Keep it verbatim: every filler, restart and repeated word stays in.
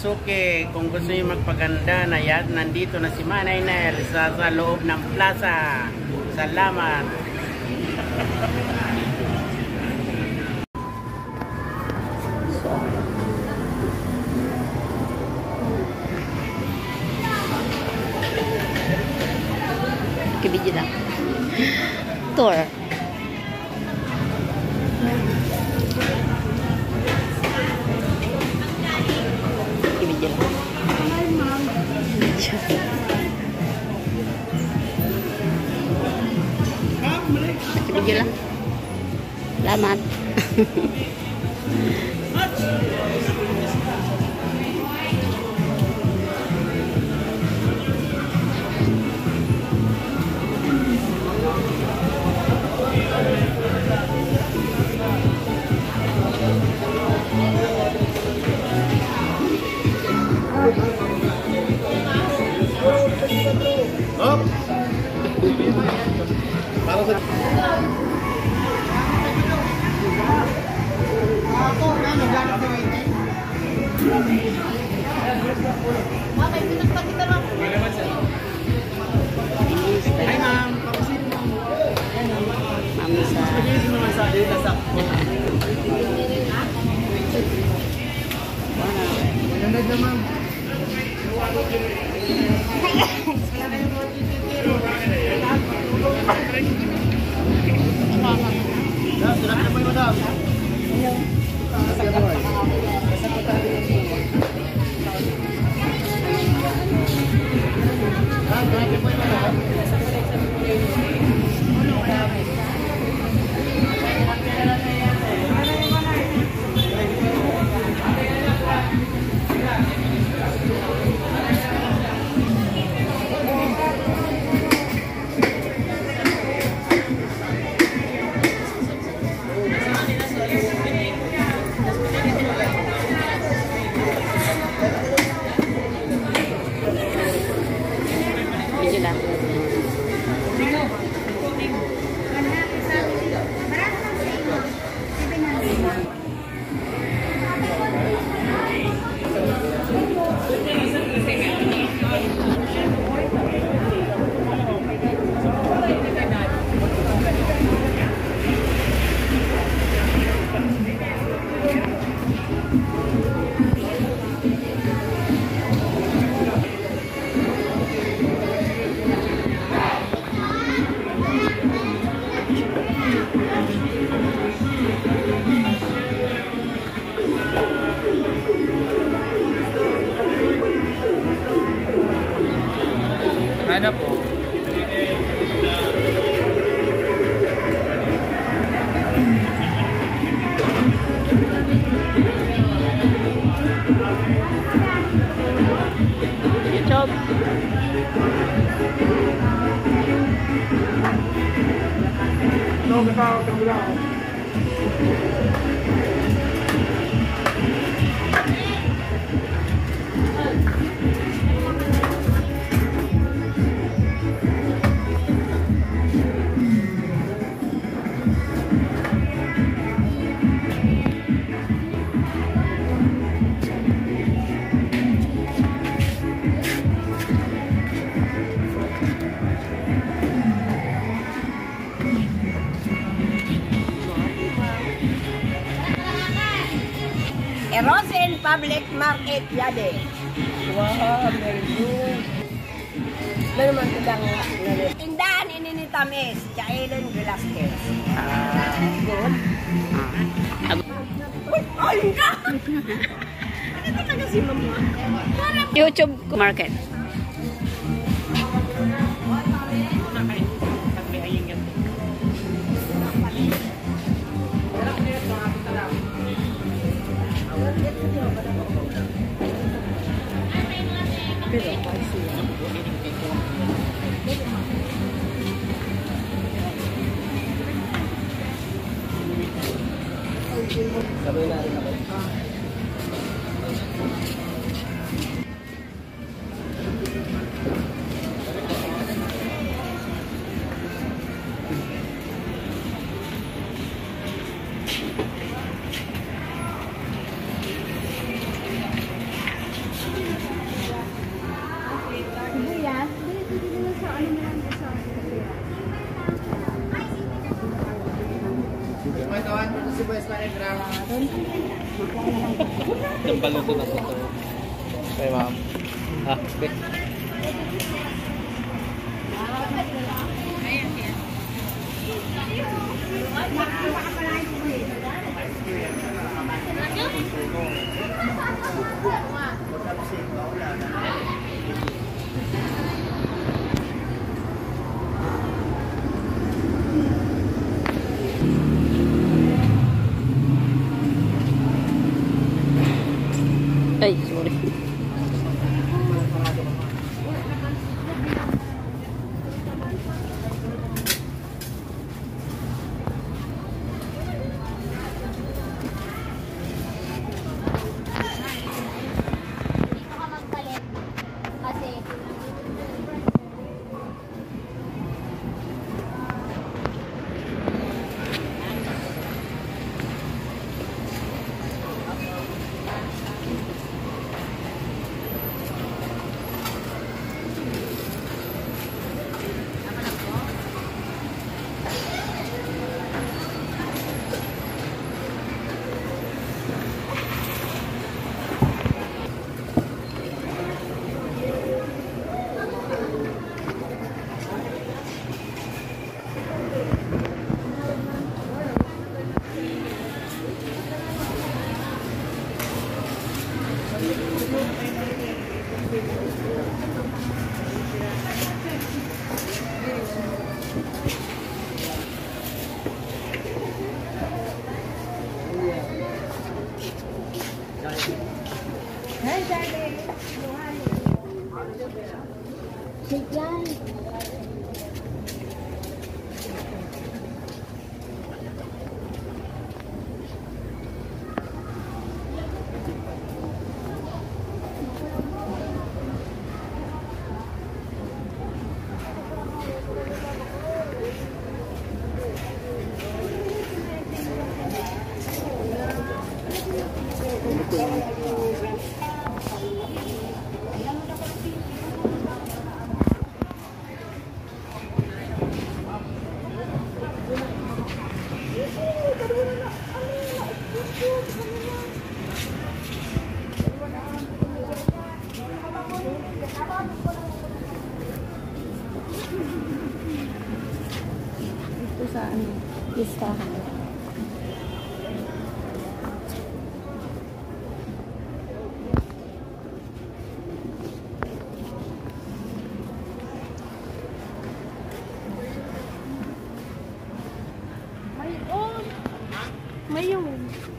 Suki, kung gusto niyo magpaganda na yan, nandito na si Manay Nel sa, sa loob ng plaza. Salamat. Kibidyo lang. Tour. Kibidyo lang. Kibidyo lang. Salamat. Up. Para sa ako na naglalak sa waiting. Okay, pinagpati ka lang. Hi ma'am, papasin mo. Ma'am sa Pagkisi naman sa data sa maganda na ma'am. Sudah na po yung madam. Ano po? YouTube. No, me cago en el lado. Erosin Public Market Yade. Wow, very good. Ano naman tidang tindahan ini ni Tamis, Chailon Velasquez. Ah, Good. Uy, ay ka! Ano talaga si mama? YouTube market. Sabay na rin ako. Pagkawan mo si Boys Panigram. Yung baluto na ito. Okay, ma'am. Ah, okay. Ay, sorry. Ito sa ano, listahan. May, oh! May yung